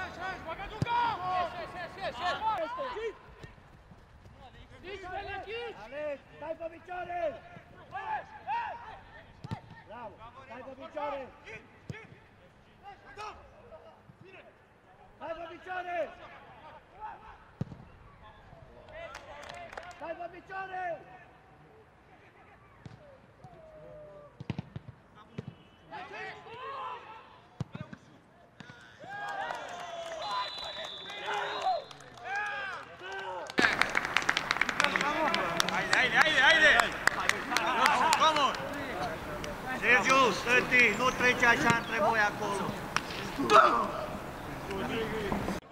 Alex, stai pe picioare! Bravo, stai pe picioare! Stai pe picioare! Stai pe picioare! Sergiu, stă-ti, nu trece așa între voi acolo.